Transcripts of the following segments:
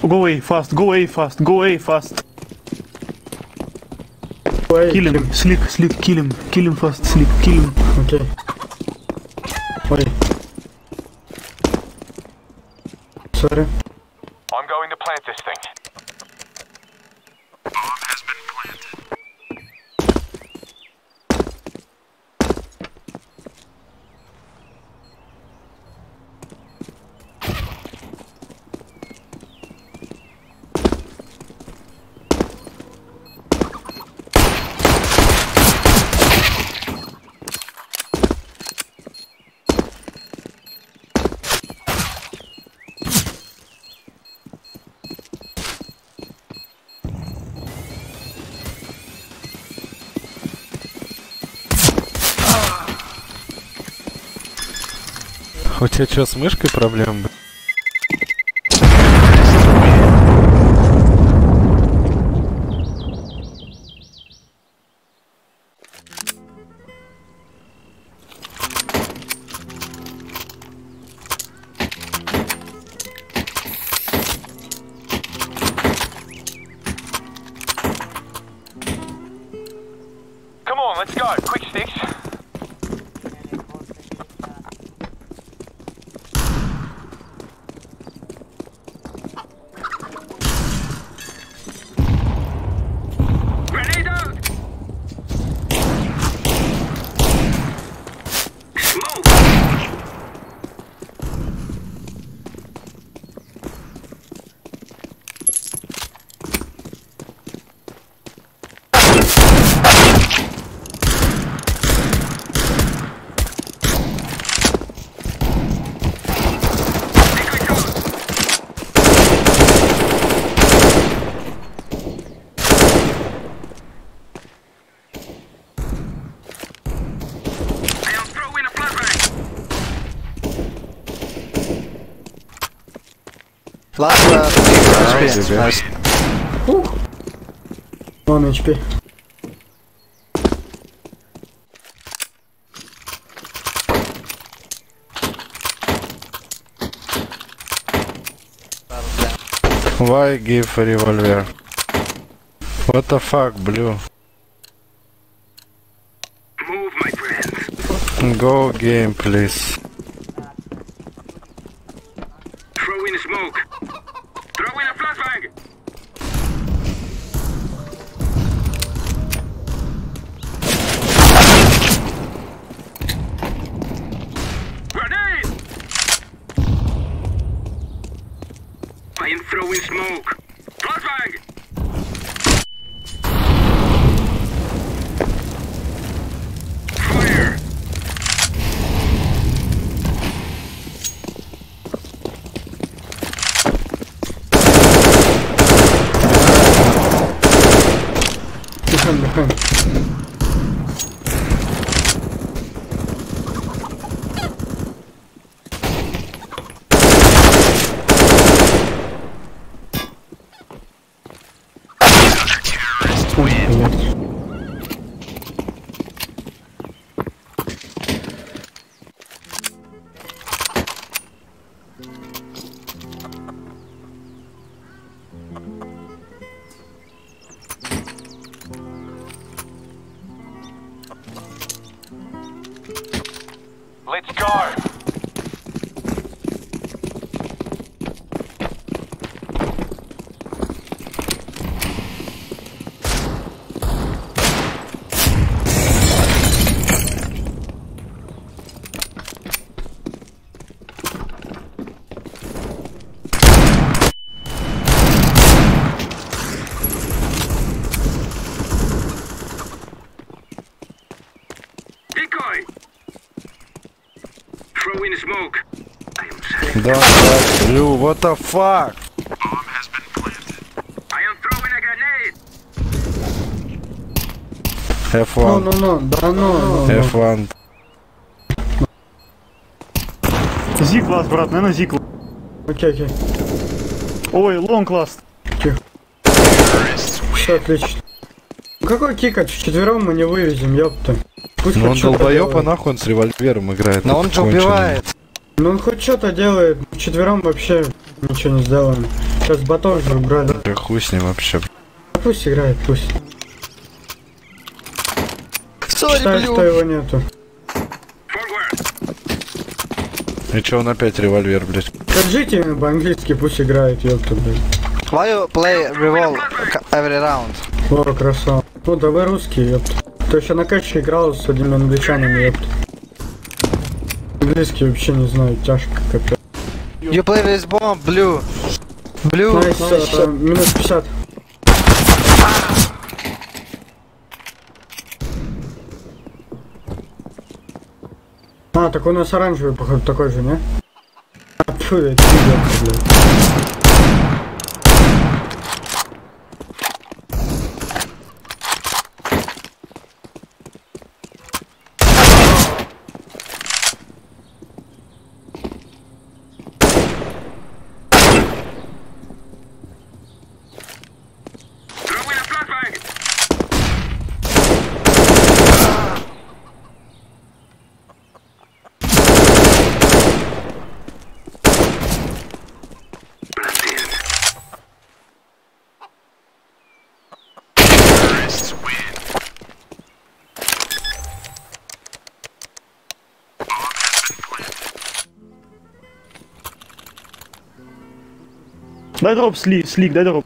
Go away fast, go away fast, go away fast. Kill him, sleep, kill him fast, sleep, kill him. Okay. Wait. Sorry. I'm going to plant this thing. Bomb has been planted. У тебя что, с мышкой проблемы? Come on, let's go. Quick sticks. Grenade out! Smoke! Last HP. Nice. 1 HP. Why give a revolver? What the fuck, blue? Move, my friend. Go game, please. Throw in smoke. Throw in a flashbang. Grenade! I am throwing smoke. Flashbang! Fire! Behind. Let's go! Decoy! Throw in smoke. I am set. Don't touch blue, what the fuck? Bomb has been planted. I am throwing a grenade. F1. No, да ну. F1. Зиг ласт, брат, наверное, зиг. Окей. Ой, лонг ласт. Все отлично. Какой кикать? Вчетвером мы не вывезем, ёпта. Пусть Ну он хоть что-то долбоёб, а делает. нахуй он с револьвером играет. Но он же конченый. убивает. Ну он хоть что-то делает. Вчетвером вообще ничего не сделаем. Сейчас батон же убрали. Да хуй с ним вообще. Пусть играет, пусть. Сори, Считай, что его нету. И чё он опять револьвер, блядь? Скажите ему по-английски, пусть играет, ёпта, блядь. Why you play revolve every round? О, красава. Ну, да вы русские, ёпта. Ты еще на кэче играл с одними англичанами, ёпта. Английский вообще не знаю, тяжко капец. You play with bomb, blue. Blue. Найс, минус 50. А, так у нас оранжевый, походу, такой же, не? А, фу, это пиздец, блядь. Дай дроп, слик, дай дроп.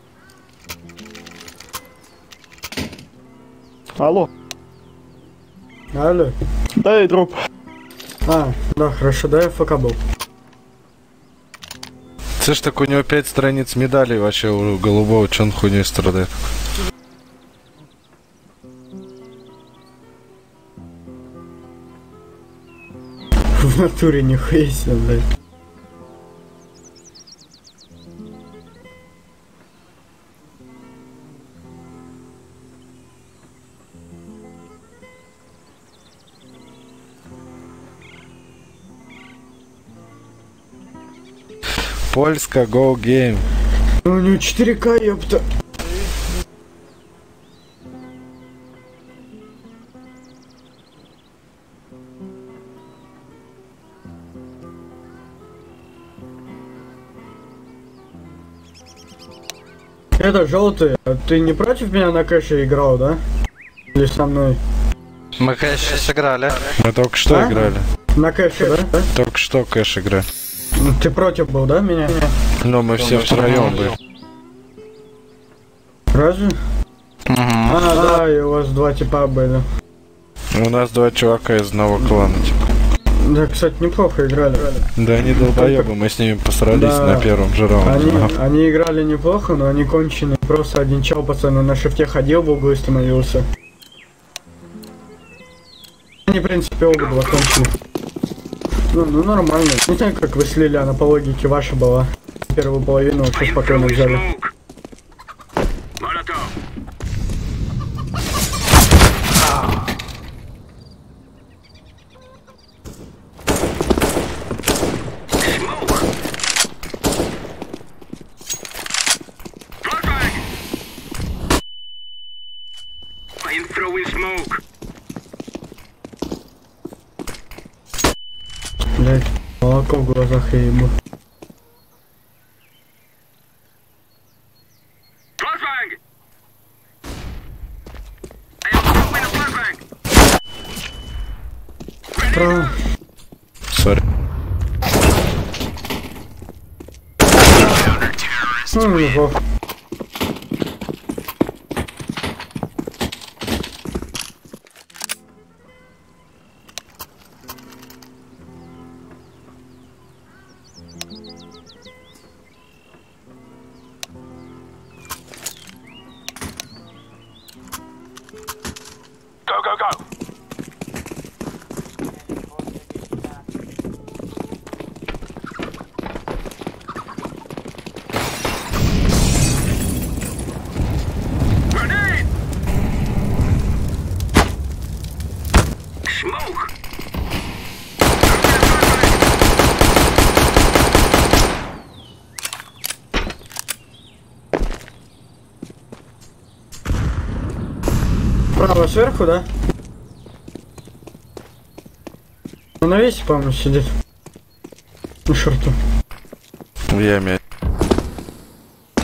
Алло, Алло. дай дроп. А, да, хорошо, да, я факабл. Це ж так у него 5 страниц медалей вообще у голубого, чё он хуйней страдает. В натуре нихуя себе, блядь. Польска, go game. Ну, у него 4К, ёпта. Это желтый, а ты не против меня на кэше играл, да? Или со мной? Мы, конечно, сыграли. Мы только что А? играли. На кэше, да? Только что кэш игра. Ну, ты против был, да, меня? Но мы все втроем были. Разве? А, да, и у вас два типа были. У нас 2 чувака из одного клана, типа. Да, кстати, неплохо играли. Да они долбоебы, мы с ними посрались Да. на первом же раунде. Они играли неплохо, но они конченые. Просто один чел, пацаны, на шифте ходил в углу и становился. Они, в принципе, оба два конченые. Ну, нормально. Не знаю, как вы слили, она по логике ваша была. Первую половину вообще спокойно взяли. Блять, молоко в глазах я ему. Право. Сори. Ну, неплохо. Право сверху, да? Он на весе, по-моему, сидит. На шорту. В яме.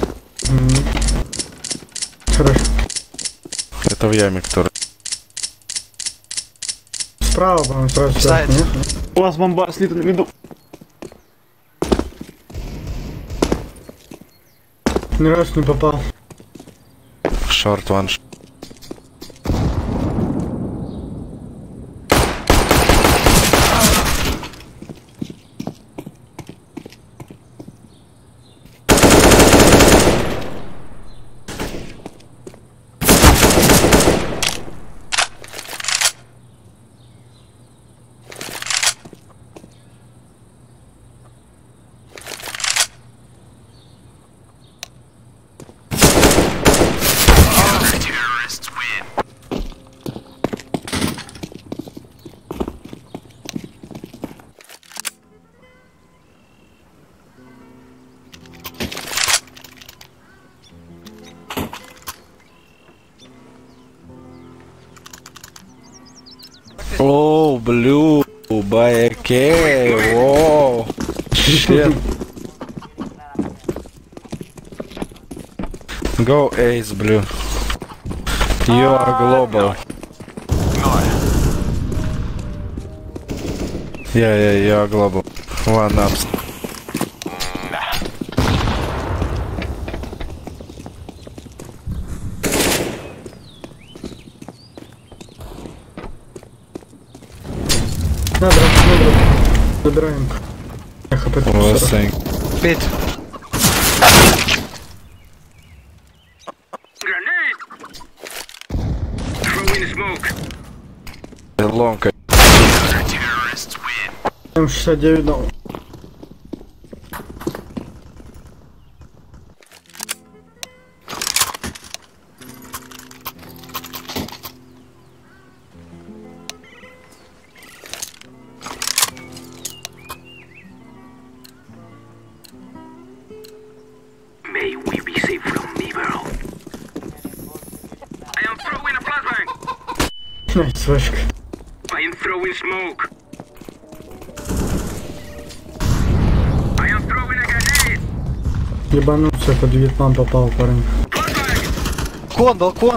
где-то в яме, который. Справа, по-моему, сразу Сайд. сверху, нет? У вас бомба слита на виду. Ни разу не попал. Шорт ван. Oh, blue, by AK, whoa, shit. Go Ace, blue. You are global. Yeah, you are global. One up. На, драк. Забираем. Я хп тут Was 40. saying. Mid. Grenade! Throw in smoke. Long. М69 дал. May we be safe from evil. I am throwing a flashbang. Найс, Вачка. I am throwing smoke. I am throwing a grenade. Ебанулся, под Вьетнам попал, парень. Flashbang. Балкон, балкон.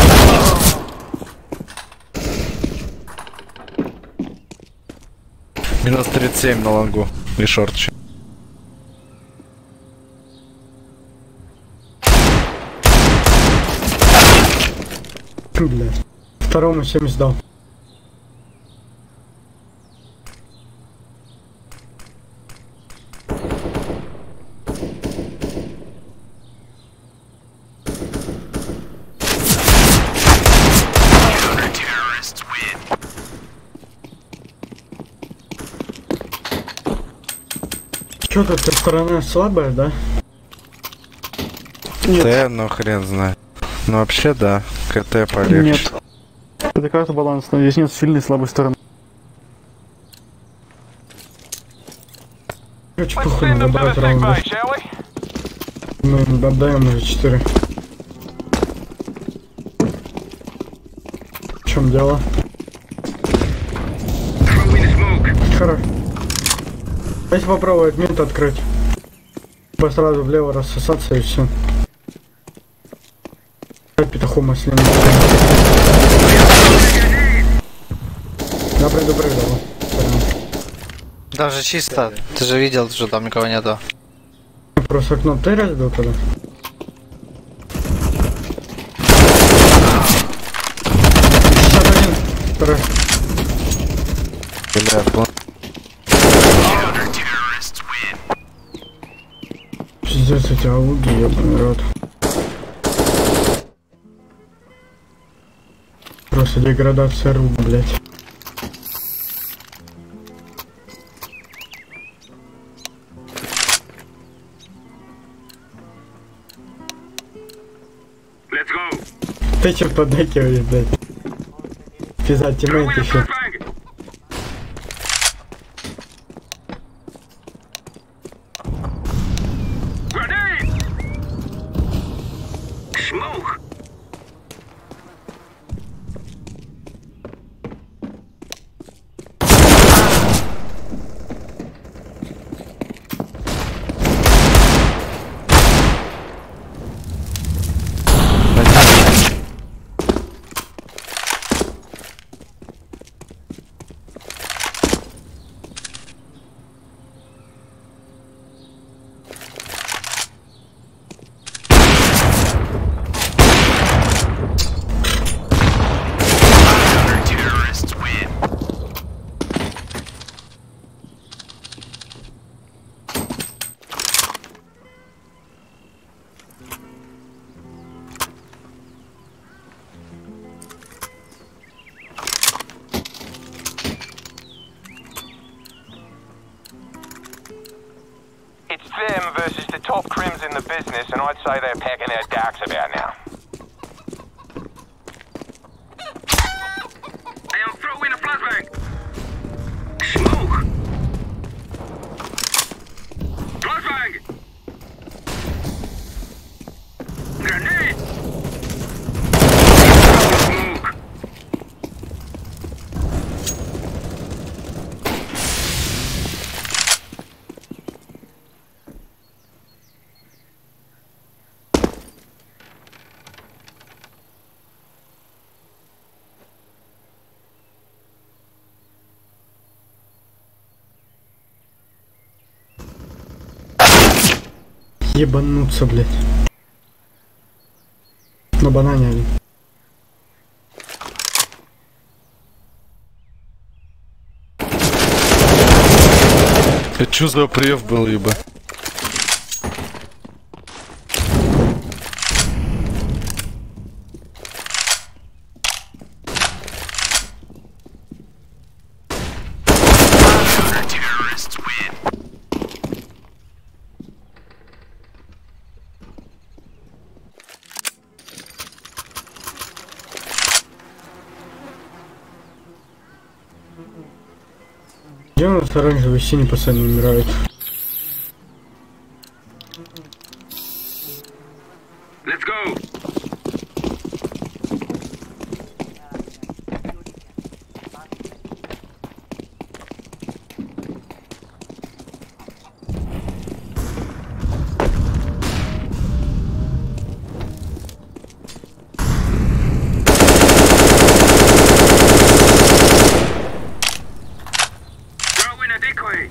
Минус 37 на лонгу. И шорт. Блядь. Второму 70 дал. Чё тут, сторона слабая, да? Т, ну хрен знает. Ну вообще да. КТ полегче. Нет. Это карта балансная, здесь нет сильной и слабой стороны. Короче, похуй, надо брать раунды. Мы им отдаем уже 4. В чем дело? Throw in smoke. Хорош. Давайте попробовать мид открыть. По сразу влево рассосаться и все. Петухом маслин. Я предупреждал. Даже чисто. Ты же видел, что там никого нету. Просто окно ты разбил тогда? Второй. Бля, Пиздец, эти ауги, ебаный рот. Просто деградация рук, блять. Let's go. Ты че поддакиваешь, блять? Пизда, Throw тиммейт in a еще. flashbang. Grenade. Smoke. versus the top crims in the business, and I'd say they're packing their dacks about now. I am throwing a flashbang. Smoke. Flashbang. Grenade. Smoke. Ебануться, блядь. На банане они. Это чё за прев был, ебо? Где у нас оранжевый синий пацаны умирают? Let's go. Throwing a decoy.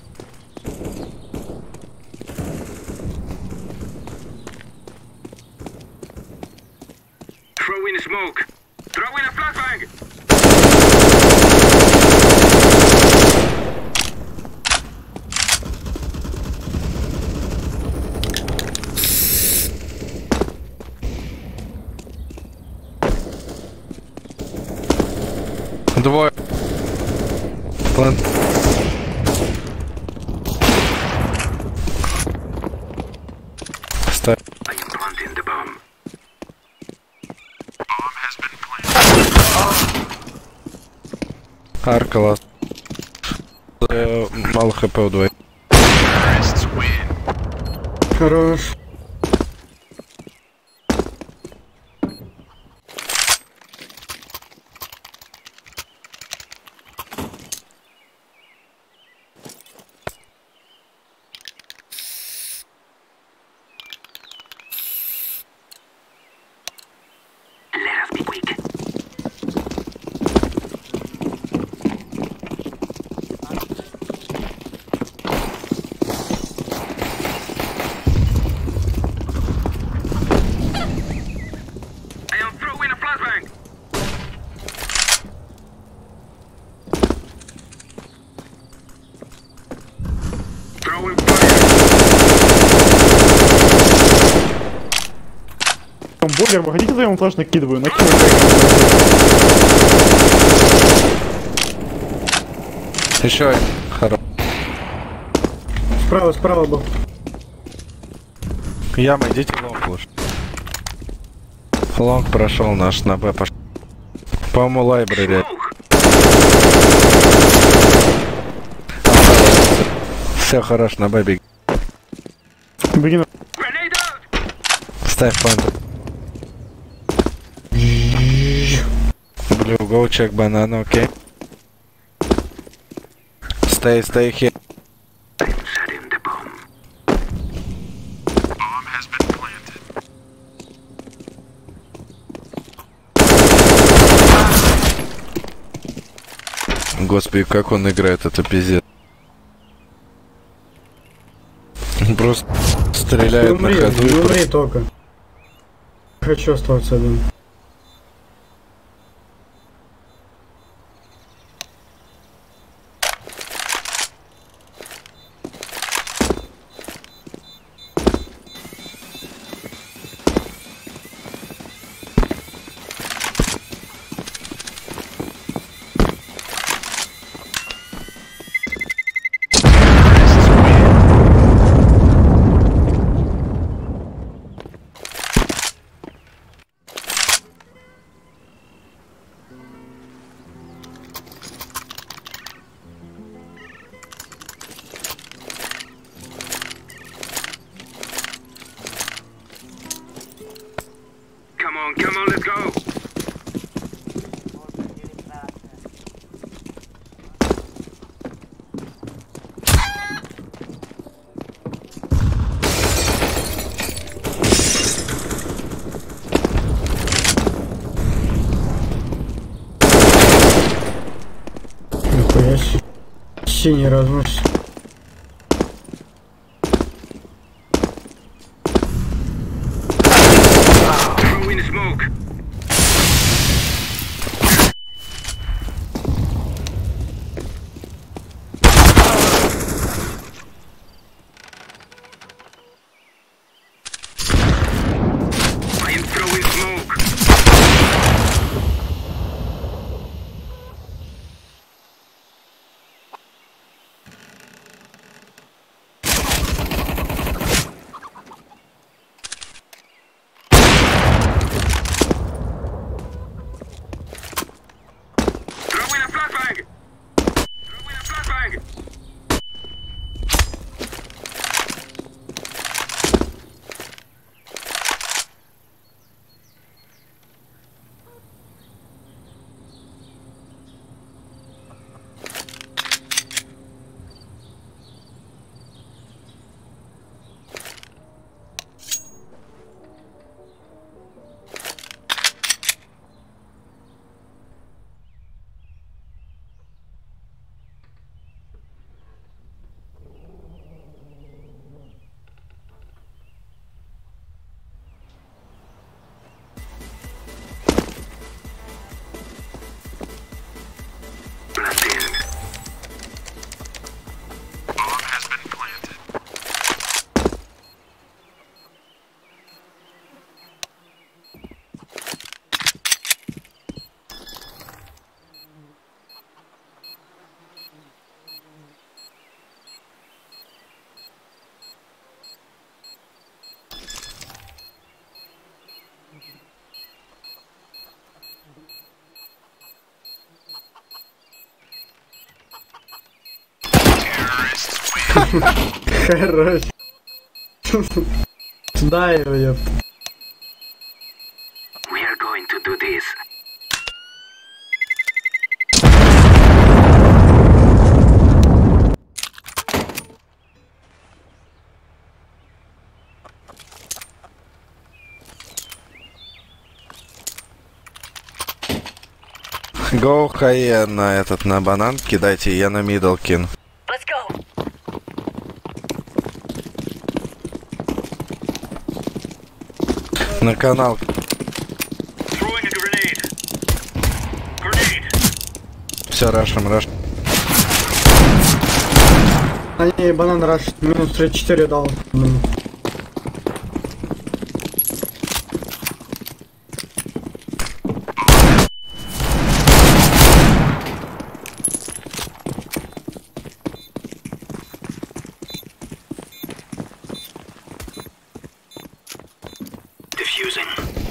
Throwing a smoke. Throwing a flashbang. Двое. План. Ставь. I am planting the bomb. Арка ласт. Мало хп у двоих. Хорош. Let us be quick. I am throwing a flashbang. Throwing fire. Бойлер, выходите, я вам флеш накидываю. Еще один. Хорош. Справа был. Яма, идите лонг лучше. Лонг прошел наш, на Б пошел. По-моему, лайбрери. Все хорош, на Б беги. Беги на... Grenade out. Ставь план. Blue, go check banana, okay? Stay here. I'm setting the bomb. Bomb has been planted. Господи, как он играет, это пиздец. Просто стреляет на ходу Не и умри только. Хочу оставаться один. come on, let's go. Нихуя себе. Синий разносит. Throw in smoke. I am throwing smoke. Throw in a flashbang. Throw in a flashbang. Planted. Bomb has been planted. Хорош. Да, его ёпта. We are going to do this. Go high на этот, на банан кидайте, я на мидл кину. Let's go. На канал. Throwing a grenade. Grenade. Все, рашим. Они банан рашит. Минус 34 дал. Diffusing.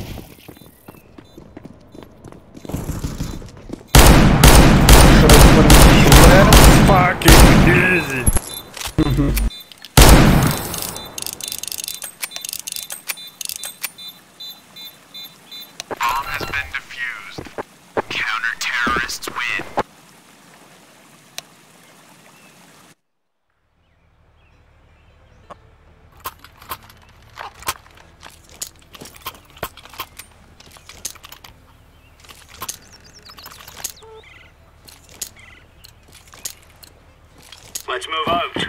Fucking easy. Bomb has been defused. Counter-terrorists win. Let's move out.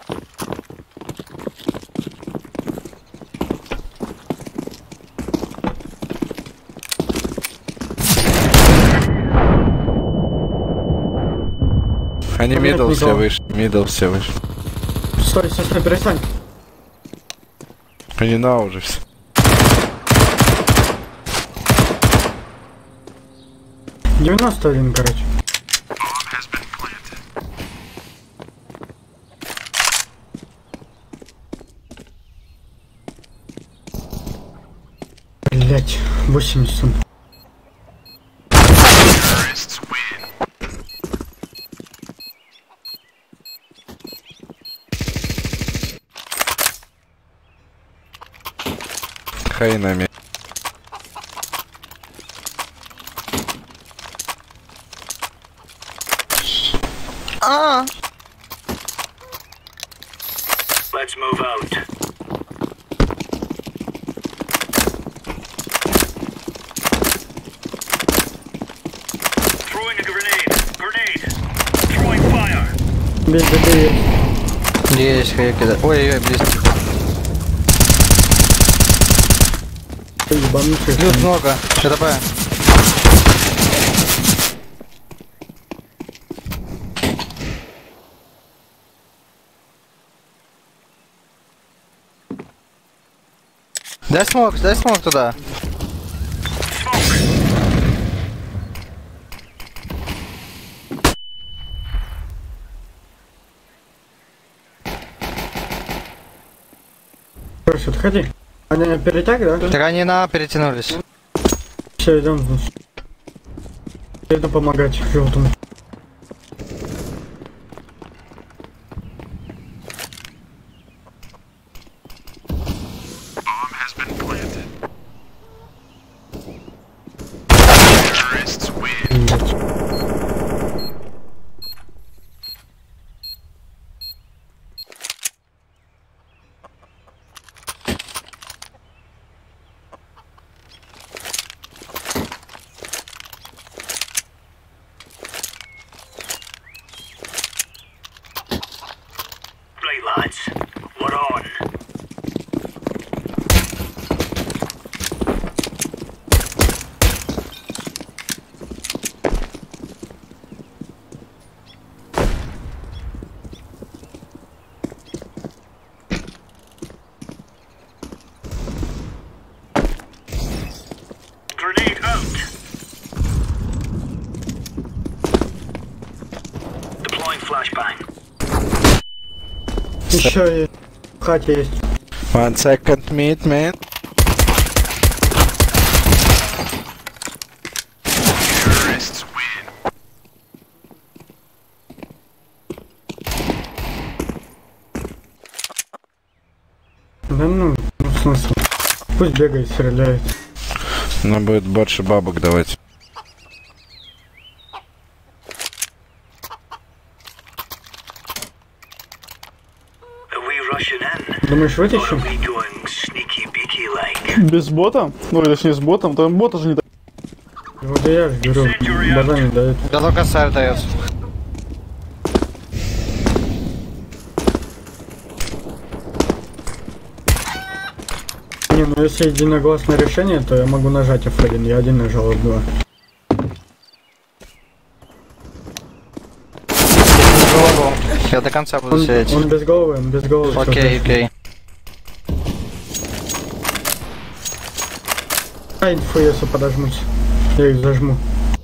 Они мидл все выше. Стой, перестань. Они на уже все. $91, короче. Bomb has been planted. Блять, 80. Terrorists win. Хай на ми. Let's move out. Throwing a grenade. Grenade. Throwing fire. Бей, бей, бей. Есть, кидать. Ой-ой, близко. Ебанутый. Плюс много. ЧТП. Дай смог туда. Короче, отходи. Они перетяг, да? Так они перетянулись. Все, идем. Иду помогать желтому. Right, lads. We're on. Grenade out. Deploying flashbang. Еще и в хате есть. 1 second meet, man. Terrorists win. Да ну смысл. Пусть бегает, стреляет. Нам будет больше бабок давать. Are we rushing in? Думаешь, Or вытащим? are we going sneaky-beaky like? Без бота? Ну, или точнее с ботом, там бота же не так. Вот и я же говорю, база не дает. Да только косарь дает. Не, ну если единогласное решение, то я могу нажать F1. Я один нажал, F2. Я до конца буду сидеть. Он без головы, он без головы. всё Окей, окей. А инфу, если подожмусь. Я их зажму.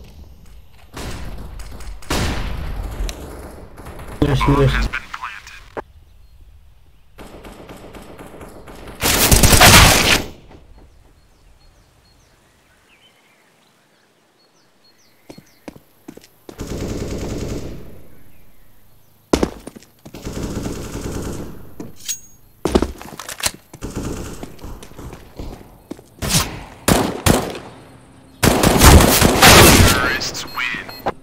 Есть, есть. Terrorists win.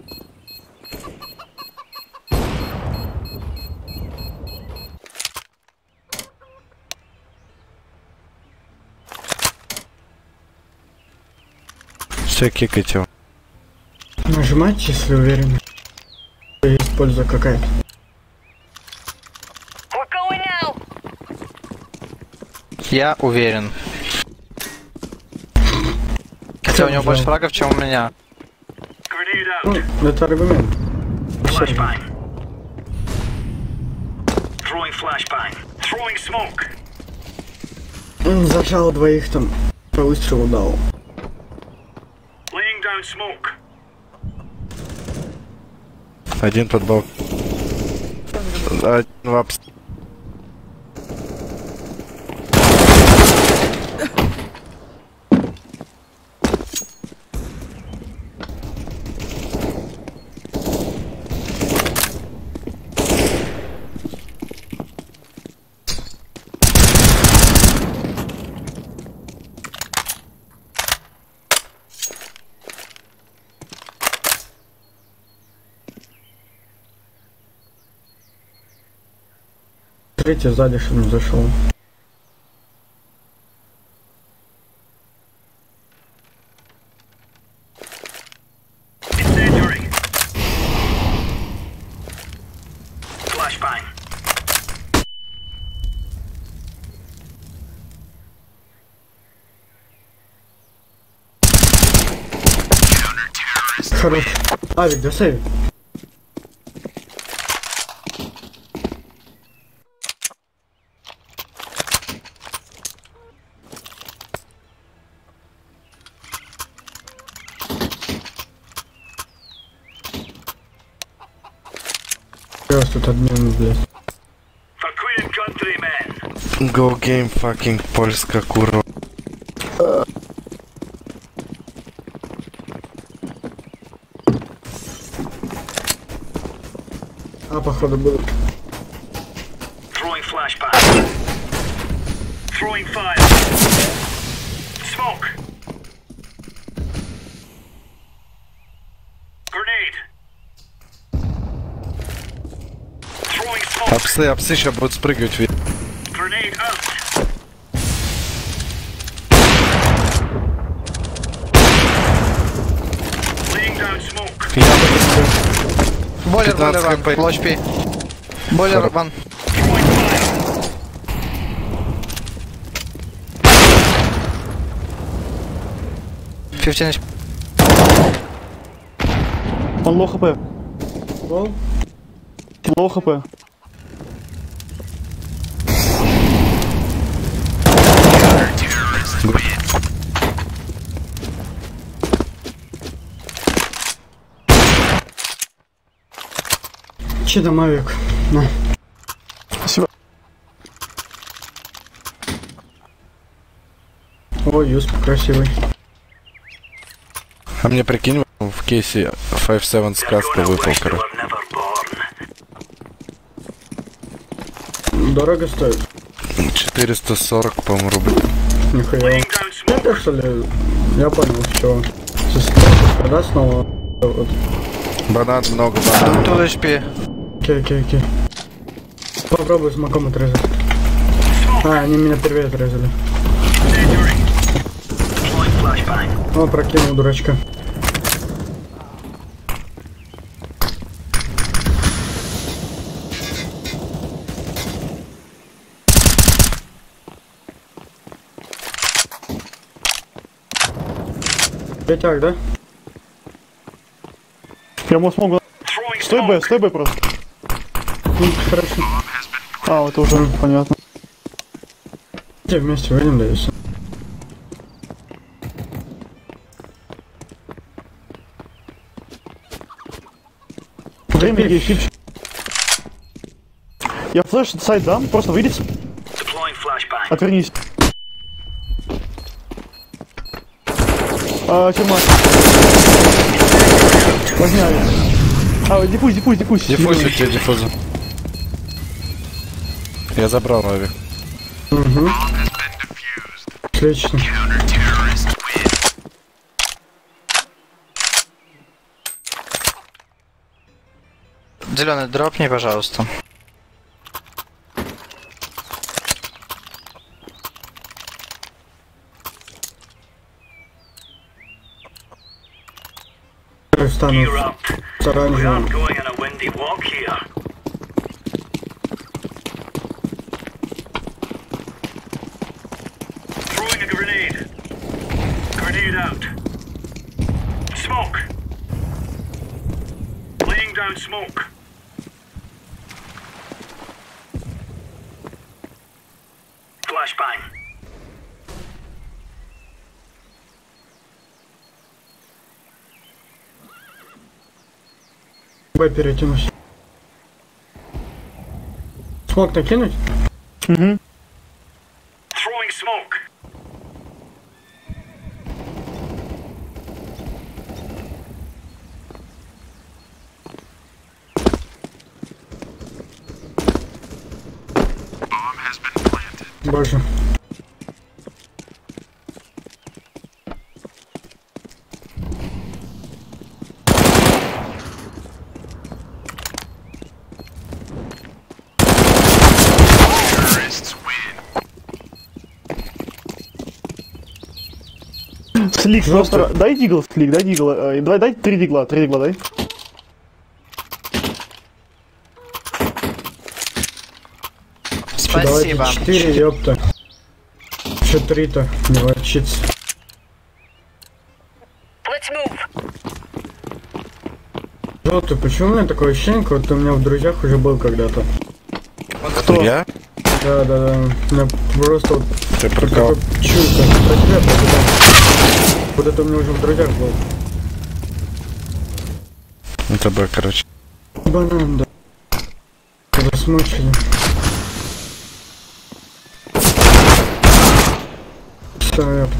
Все, кикайте его. Нажимать, если уверен. Есть польза какая-то. We're going now. Я уверен. Хотя у него больше фрагов, чем у меня. Grenade Ну, out. это аргумент. Flashbang. Throwing flashbang. Throwing smoke. Зажал двоих там. По выстрелу дал. Laying down smoke. Один под бок. Один в апс. Смотрите сзади, чтобы не зашел. Incendiary. Flashbang. Хорош. Авик, да сейв. Тут админ, блядь. For Queen and Country, men. Go game fucking польска курва. А, походу, будут. Throwing flashbang. Throwing fire. Smoke. Grenade. Throwing smoke. Апсы сейчас будут спрыгивать. Grenade out. Laying down smoke. Бойлер, 15 ван, хп. low HP. Бойлер, ван. Throwing fire. Fifteen HP. Он лоу хп. Лол. Лоу хп. Че там, Авик? На. Спасибо. Ой, юсп красивый. А мне прикинь, в кейсе 5-7 с каска выпал, короче. Дорого стоит. 440, по-моему, рублей. Нихуя. Laying down smoke. Это что ли? Я понял, все. Когда снова? Вот. Банан, много банан. 2 HP. Окей. Попробуй смоком отрезать. А, они меня первые отрезали. Incendiary. Deploying flashbang. О, прокинул дурачка. Пятяк, да? Я ему смогу. Throwing Стой smoke. Б просто. Хорошо. А, это уже понятно. Все вместе выйдем, да и все. Время есть фипчик. Я флеш сайт дам, просто выйдите, Deploying flashbang. отвернись. Тюрьма. Возьми авиа. Диффуз. Диффуз у тебя, диффуза. Я забрал авик. Угу. Отлично. Зеленый, дропни, пожалуйста. Стану Gear up. с We оранжевым. aren't going on a windy walk here. Throwing a grenade. Grenade out. Smoke. Laying down smoke. Flashbang. Б перетянусь. Смог накинуть? Угу. Throwing smoke. Боже. Слик, просто дай дигл, слик, дай дигл. Давай, дай 3 дигла, дай. Спасибо. 4, ёпта. Чё 3-то? Не ворчится. Желтый, почему у меня такое ощущение, как будто у меня в друзьях уже был когда-то? Кто? Я? Да. У меня просто вот Ты про такое кого? чувство. Про тебя, про тебя. Вот это у меня уже в друзьях был. Это бы, короче. Банан, да. Когда смочили. Что я...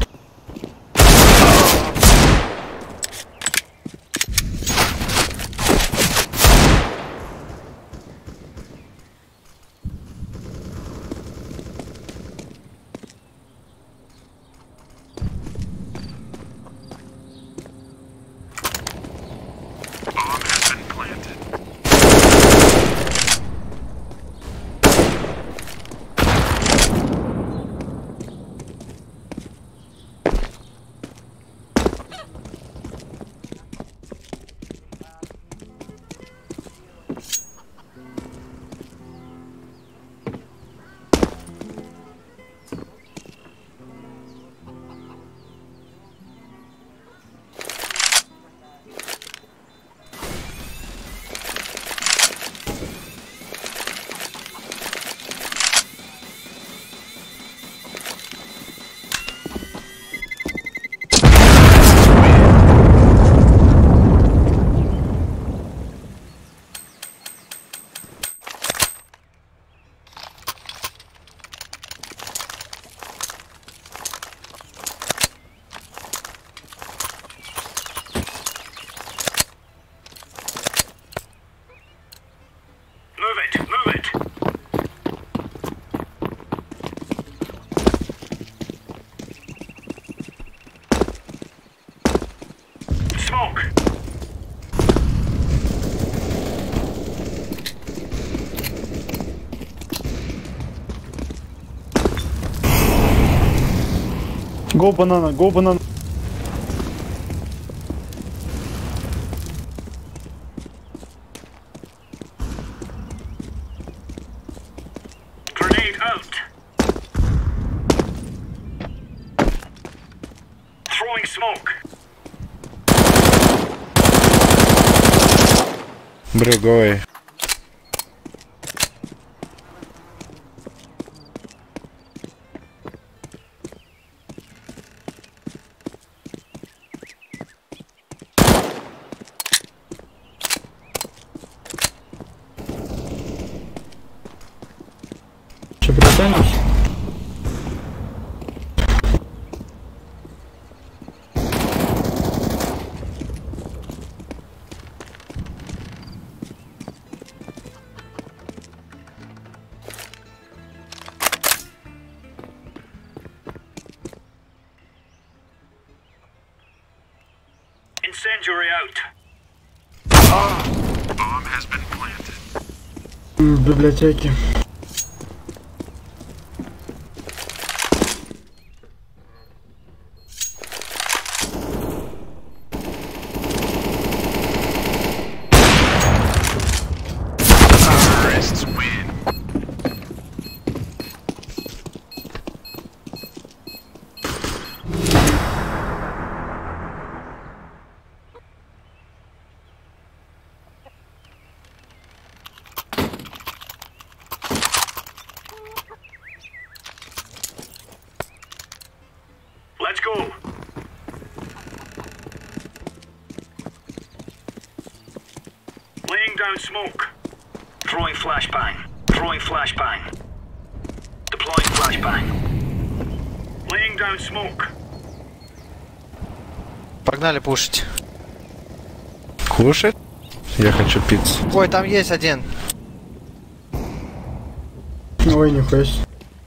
Move it. Smoke. Go banana. Grenade out. Throwing smoke. Bro, go away. Че, притянешь? Incendiary out. Bomb has been planted. В библиотеке. Terrorists win. Let's go. Laying down smoke. Throwing flashbang. Deploying flashbang. Laying down smoke. Погнали пушить. Кушать? Я хочу пиццу. Ой, там есть один. Ой, нихуя себе.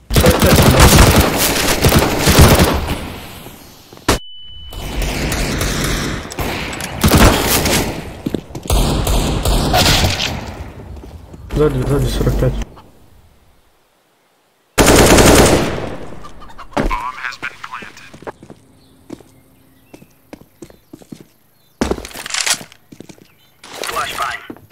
Сзади 45. Bomb has been planted. Flashbang.